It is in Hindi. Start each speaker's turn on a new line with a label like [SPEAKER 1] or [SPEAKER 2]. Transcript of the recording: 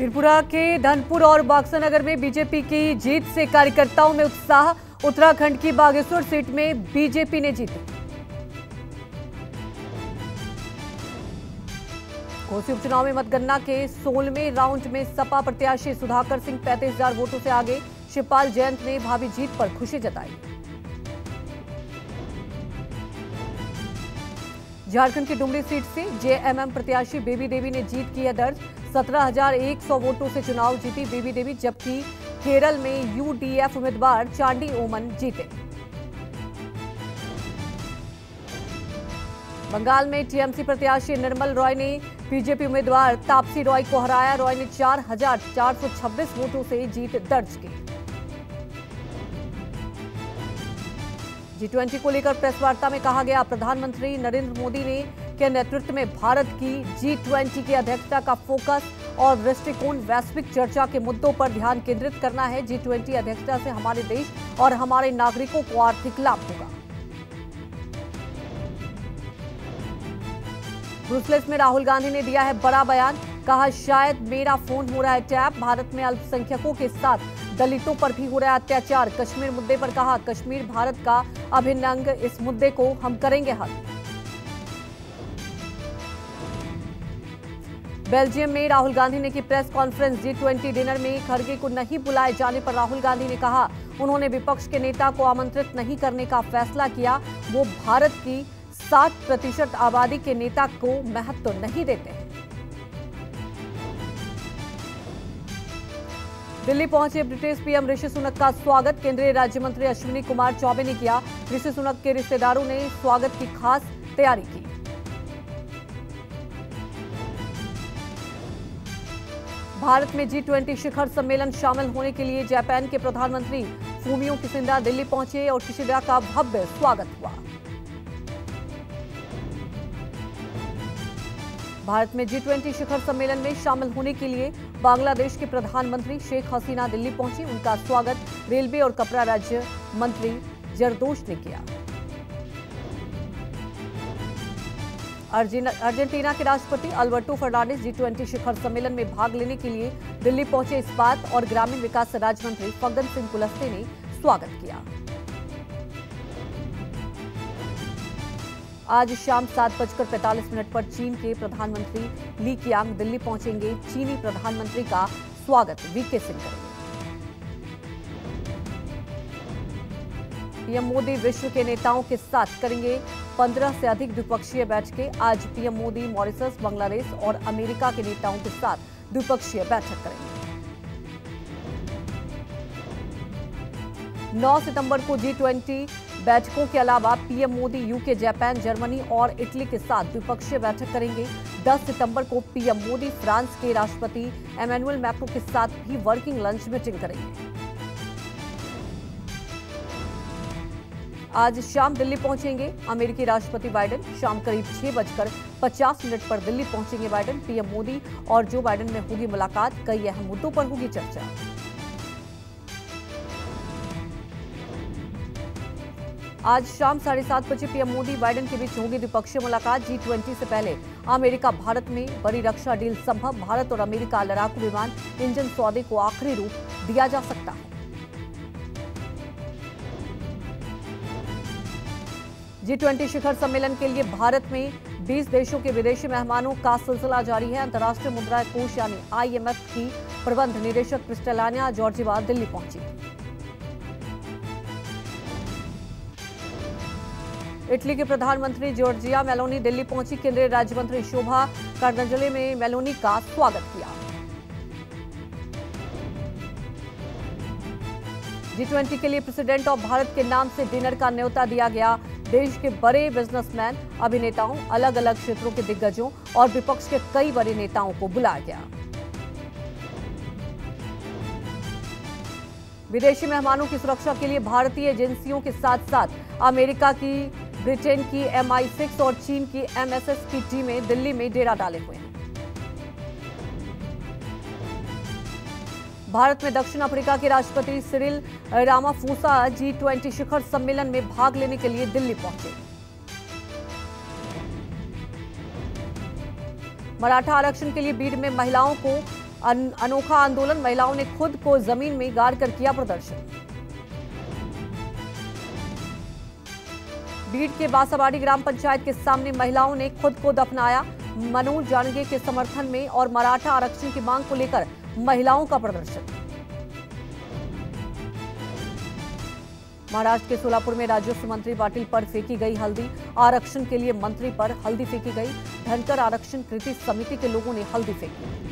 [SPEAKER 1] त्रिपुरा के धनपुर और बक्सर में बीजेपी की जीत से कार्यकर्ताओं में उत्साह। उत्तराखंड की बागेश्वर सीट में बीजेपी ने जीती। कोसी उपचुनाव में मतगणना के 16वें राउंड में सपा प्रत्याशी सुधाकर सिंह 35,000 वोटों से आगे। शिवपाल जयंत ने भावी जीत पर खुशी जताई। झारखंड की डुमरी सीट से जेएमएम प्रत्याशी बेबी देवी ने जीत की है दर्ज। 17,100 वोटों से चुनाव जीती बेबी देवी, जबकि केरल में यूडीएफ उम्मीदवार चांडी ओमन जीते। बंगाल में टीएमसी प्रत्याशी निर्मल रॉय ने बीजेपी उम्मीदवार तापसी रॉय को हराया। रॉय ने 4,426 वोटों से जीत दर्ज की। G20 को लेकर प्रेस वार्ता में कहा गया, प्रधानमंत्री नरेंद्र मोदी के नेतृत्व में भारत की G20 की अध्यक्षता का फोकस और दृष्टिकोण वैश्विक चर्चा के मुद्दों पर ध्यान केंद्रित करना है। G20 अध्यक्षता से हमारे देश और हमारे नागरिकों को आर्थिक लाभ होगा। ब्रुसेल्स में राहुल गांधी ने दिया है बड़ा बयान। कहा, शायद मेरा फोन हो रहा है टैप। भारत में अल्पसंख्यकों के साथ दलितों पर भी हो रहा है अत्याचार। कश्मीर मुद्दे पर कहा, कश्मीर भारत का अभिन्न अंग, इस मुद्दे को हम करेंगे हल। बेल्जियम में राहुल गांधी ने की प्रेस कॉन्फ्रेंस। G20 डिनर में खड़गे को नहीं बुलाए जाने पर राहुल गांधी ने कहा, उन्होंने विपक्ष के नेता को आमंत्रित नहीं करने का फैसला किया। वो भारत की 60% आबादी के नेता को महत्व नहीं देते हैं। दिल्ली पहुंचे ब्रिटिश पीएम ऋषि सुनक का स्वागत केंद्रीय राज्य मंत्री अश्विनी कुमार चौबे ने किया। ऋषि सुनक के रिश्तेदारों ने स्वागत की खास तैयारी की। भारत में G20 शिखर सम्मेलन शामिल होने के लिए जापान के प्रधानमंत्री फूमियो किशिदा दिल्ली पहुंचे और किशिदा का भव्य स्वागत हुआ। भारत में G20 शिखर सम्मेलन में शामिल होने के लिए बांग्लादेश के प्रधानमंत्री शेख हसीना दिल्ली पहुंची। उनका स्वागत रेलवे और कपड़ा राज्य मंत्री जरदोश ने किया। अर्जेंटीना के राष्ट्रपति अल्बर्टो फर्नांडिस G20 शिखर सम्मेलन में भाग लेने के लिए दिल्ली पहुंचे। इस्पात और ग्रामीण विकास राज्य मंत्री फग्गन सिंह कुलस्ते ने स्वागत किया। आज शाम 7:45 पर चीन के प्रधानमंत्री ली कियांग दिल्ली पहुंचेंगे। चीनी प्रधानमंत्री का स्वागत वीके सिंह करेंगे। पीएम मोदी विश्व के नेताओं के साथ करेंगे 15 से अधिक द्विपक्षीय बैठकें। आज पीएम मोदी मॉरिशस, बांग्लादेश और अमेरिका के नेताओं के साथ द्विपक्षीय बैठक करेंगे। 9 सितंबर को G20 बैठकों के अलावा PM Modi UK, Japan, Germany और इटली के साथ द्विपक्षीय बैठक करेंगे। 10 सितंबर को पीएम मोदी फ्रांस के राष्ट्रपति एमेनुअल मैक्रों के साथ भी वर्किंग लंच मीटिंग करेंगे। आज शाम दिल्ली पहुंचेंगे अमेरिकी राष्ट्रपति बाइडेन। शाम करीब 6:50 पर दिल्ली पहुंचेंगे बाइडेन। पीएम मोदी और जो बाइडेन में होगी मुलाकात। कई अहम मुद्दों पर होगी चर्चा। आज शाम 7:30 बजे पीएम मोदी बाइडेन के बीच होगी द्विपक्षीय मुलाकात। G20 से पहले अमेरिका भारत में बड़ी रक्षा डील संभव। भारत और अमेरिका लड़ाकू विमान इंजन सौदे को आखिरी रूप दिया जा सकता है। G20 शिखर सम्मेलन के लिए भारत में 20 देशों के विदेशी मेहमानों का सिलसिला जारी है। अंतर्राष्ट्रीय मुद्रा कोष यानी IMF की प्रबंध निदेशक क्रिस्टलाना जॉर्जीवा दिल्ली पहुंची। इटली के प्रधानमंत्री जॉर्जिया मेलोनी दिल्ली पहुंची। केंद्रीय राज्य मंत्री शोभा कार्डंजले ने मेलोनी का स्वागत किया। G20 के लिए प्रेसिडेंट ऑफ भारत के नाम से डिनर का न्योता दिया गया। देश के बड़े बिजनेसमैन, अभिनेताओं, अलग अलग क्षेत्रों के दिग्गजों और विपक्ष के कई बड़े नेताओं को बुलाया गया। विदेशी मेहमानों की सुरक्षा के लिए भारतीय एजेंसियों के साथ साथ अमेरिका की, ब्रिटेन की MI6 और चीन की MSS की टीमें दिल्ली में डेरा डाले हुए हैं। भारत में दक्षिण अफ्रीका के राष्ट्रपति सिरिल रामाफोसा G20 शिखर सम्मेलन में भाग लेने के लिए दिल्ली पहुंचे। मराठा आरक्षण के लिए बीड में महिलाओं को अनोखा आंदोलन, महिलाओं ने खुद को जमीन में गाड़ कर किया प्रदर्शन। बीड के बासाबाड़ी ग्राम पंचायत के सामने महिलाओं ने खुद को दफनाया। मनोज जांगड़े के समर्थन में और मराठा आरक्षण की मांग को लेकर महिलाओं का प्रदर्शन। महाराष्ट्र के सोलापुर में राजस्व मंत्री पाटिल पर फेंकी गई हल्दी, आरक्षण के लिए मंत्री पर हल्दी फेंकी गई। धनकर आरक्षण कृति समिति के लोगों ने हल्दी फेंकी।